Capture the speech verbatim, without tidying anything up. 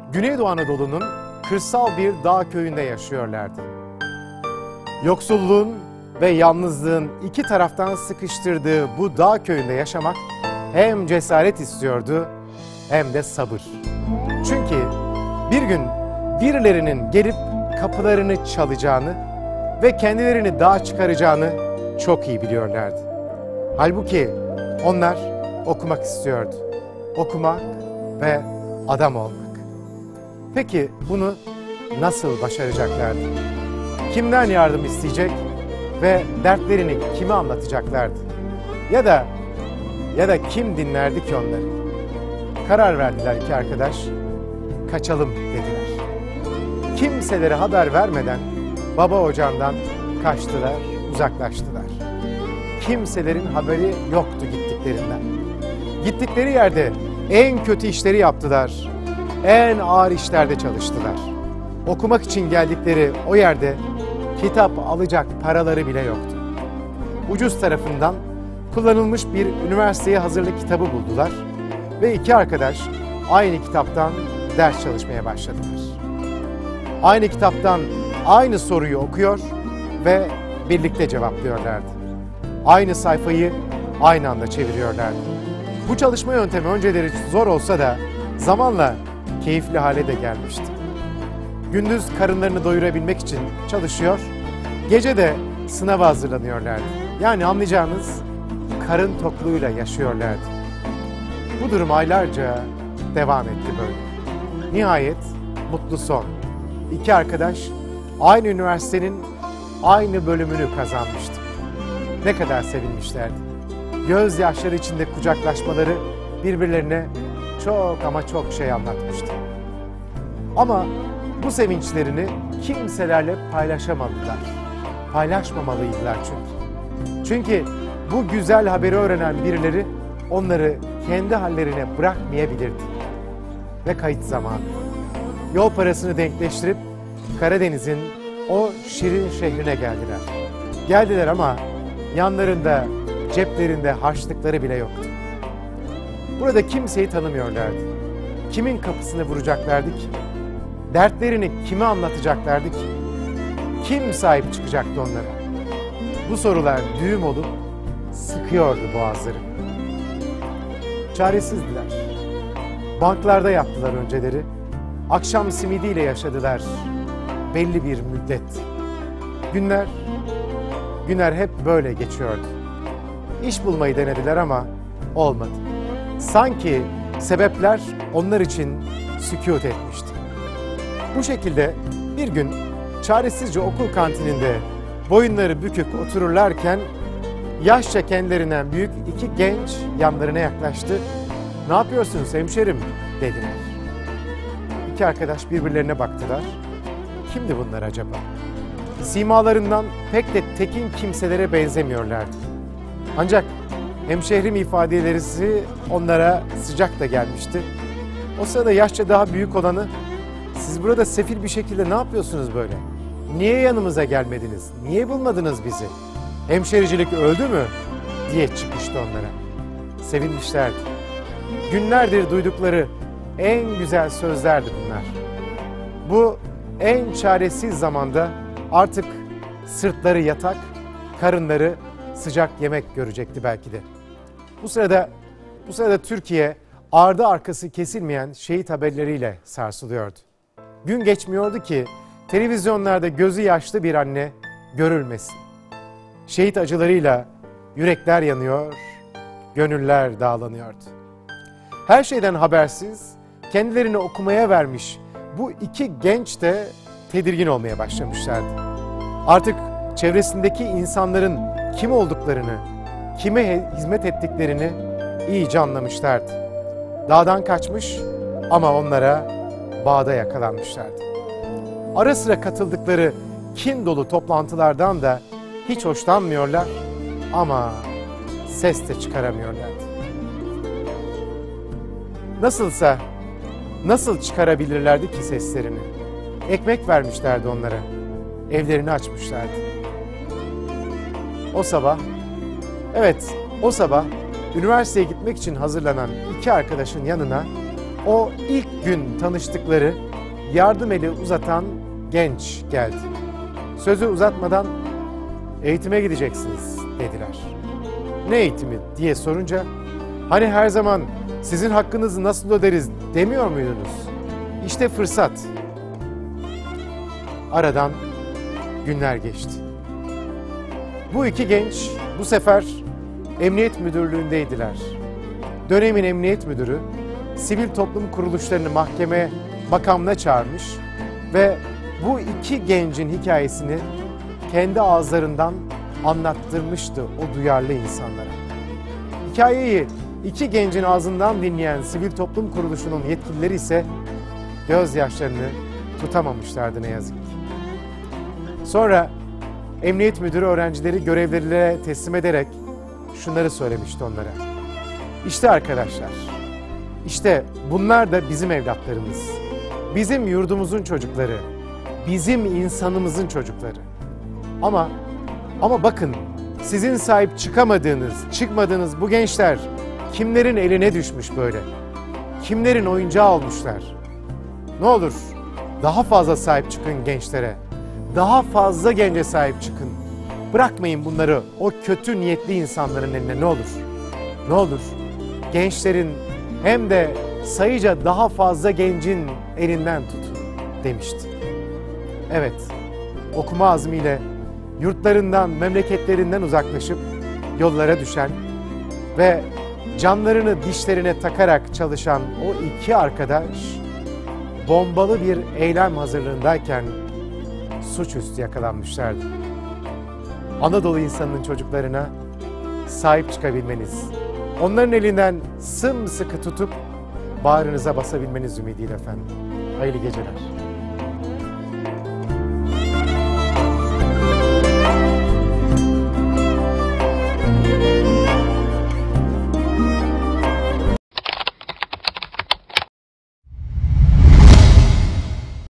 Güneydoğu Anadolu'nun kırsal bir dağ köyünde yaşıyorlardı. Yoksulluğun ve yalnızlığın iki taraftan sıkıştırdığı bu dağ köyünde yaşamak hem cesaret istiyordu hem de sabır. Çünkü bir gün birilerinin gelip kapılarını çalacağını ve kendilerini dağa çıkaracağını çok iyi biliyorlardı. Halbuki onlar okumak istiyordu. Okumak ve adam olmak. Peki bunu nasıl başaracaklardı? Kimden yardım isteyecek ve dertlerini kime anlatacaklardı? Ya da ya da kim dinlerdi ki onları? Karar verdiler iki arkadaş, kaçalım dediler. Kimselere haber vermeden baba ocağından kaçtılar, uzaklaştılar. Kimselerin haberi yoktu gittiklerinden. Gittikleri yerde en kötü işleri yaptılar, en ağır işlerde çalıştılar. Okumak için geldikleri o yerde kitap alacak paraları bile yoktu. Ucuz tarafından kullanılmış bir üniversiteye hazırlık kitabı buldular ve iki arkadaş aynı kitaptan ders çalışmaya başladılar. Aynı kitaptan aynı soruyu okuyor ve birlikte cevaplıyorlardı. Aynı sayfayı aynı anda çeviriyorlardı. Bu çalışma yöntemi önceleri zor olsa da zamanla keyifli hale de gelmişti. Gündüz karınlarını doyurabilmek için çalışıyor, gece de sınava hazırlanıyorlardı. Yani anlayacağınız karın tokluğuyla yaşıyorlardı. Bu durum aylarca devam etti böyle. Nihayet mutlu son. İki arkadaş aynı üniversitenin aynı bölümünü kazanmıştı. Ne kadar sevinmişlerdi. Gözyaşları içinde kucaklaşmaları birbirlerine çok ama çok şey anlatmıştı. Ama bu sevinçlerini kimselerle paylaşamadılar. Paylaşmamalıydılar çünkü. Çünkü bu güzel haberi öğrenen birileri onları kendi hallerine bırakmayabilirdi. Ve kayıt zamanı. Yol parasını denkleştirip Karadeniz'in o şirin şehrine geldiler. Geldiler ama yanlarında, ceplerinde harçlıkları bile yoktu. Burada kimseyi tanımıyorlardı. Kimin kapısını vuracaklardı ki? Dertlerini kime anlatacaklardı ki? Kim sahip çıkacaktı onlara? Bu sorular düğüm olup sıkıyordu boğazları. Çaresizdiler. Banklarda yattılar önceleri. Akşam simidiyle yaşadılar belli bir müddet. Günler, günler hep böyle geçiyordu. İş bulmayı denediler ama olmadı. Sanki sebepler onlar için sükût etmişti. Bu şekilde bir gün çaresizce okul kantininde boyunları bükük otururlarken yaşça kendilerinden büyük iki genç yanlarına yaklaştı. "Ne yapıyorsunuz hemşerim?" dediler. İki arkadaş birbirlerine baktılar. Kimdi bunlar acaba? Simalarından pek de tekin kimselere benzemiyorlardı. Ancak hemşehrim ifadeleri onlara sıcak da gelmişti. O sırada yaşça daha büyük olanı, "Siz burada sefil bir şekilde ne yapıyorsunuz böyle? Niye yanımıza gelmediniz? Niye bulmadınız bizi? Hemşericilik öldü mü?" diye çıkıştı onlara. Sevinmişlerdi. Günlerdir duydukları en güzel sözlerdi bunlar. Bu en çaresiz zamanda artık sırtları yatak, karınları sıcak yemek görecekti belki de. Bu sırada bu sırada Türkiye ardı arkası kesilmeyen şehit haberleriyle sarsılıyordu. Gün geçmiyordu ki televizyonlarda gözü yaşlı bir anne görülmesin. Şehit acılarıyla yürekler yanıyor, gönüller dağlanıyordu. Her şeyden habersiz, kendilerini okumaya vermiş bu iki genç de tedirgin olmaya başlamışlardı. Artık çevresindeki insanların kim olduklarını, kime hizmet ettiklerini iyice anlamışlardı. Dağdan kaçmış ama onlara bağda yakalanmışlardı. Ara sıra katıldıkları kin dolu toplantılardan da hiç hoşlanmıyorlar ama ses de çıkaramıyorlardı. Nasılsa nasıl çıkarabilirlerdi ki seslerini? Ekmek vermişlerdi onlara, evlerini açmışlardı. O sabah, evet o sabah üniversiteye gitmek için hazırlanan iki arkadaşın yanına o ilk gün tanıştıkları yardım eli uzatan genç geldi. Sözü uzatmadan eğitime gideceksiniz dediler. Ne eğitimi diye sorunca hani her zaman sizin hakkınızı nasıl öderiz demiyor muydunuz? İşte fırsat. Aradan günler geçti. Bu iki genç bu sefer emniyet müdürlüğündeydiler. Dönemin emniyet müdürü sivil toplum kuruluşlarını mahkeme makamına çağırmış ve bu iki gencin hikayesini kendi ağızlarından anlattırmıştı o duyarlı insanlara. Hikayeyi iki gencin ağzından dinleyen sivil toplum kuruluşunun yetkilileri ise gözyaşlarını tutamamışlardı ne yazık ki. Sonra emniyet müdürü öğrencileri görevlilere teslim ederek şunları söylemişti onlara. İşte arkadaşlar, işte bunlar da bizim evlatlarımız, bizim yurdumuzun çocukları, bizim insanımızın çocukları. Ama ama bakın sizin sahip çıkamadığınız, çıkmadığınız bu gençler kimlerin eline düşmüş böyle? Kimlerin oyuncağı olmuşlar? Ne olur daha fazla sahip çıkın gençlere. Daha fazla gence sahip çıkın. Bırakmayın bunları o kötü niyetli insanların eline ne olur. Ne olur gençlerin hem de sayıca daha fazla gencin elinden tutun demişti. Evet, okuma azmiyle yurtlarından, memleketlerinden uzaklaşıp yollara düşen ve canlarını dişlerine takarak çalışan o iki arkadaş bombalı bir eylem hazırlığındayken suçüstü yakalanmışlardı. Anadolu insanının çocuklarına sahip çıkabilmeniz, onların elinden sımsıkı tutup bağrınıza basabilmeniz ümidiyle efendim. Hayırlı geceler.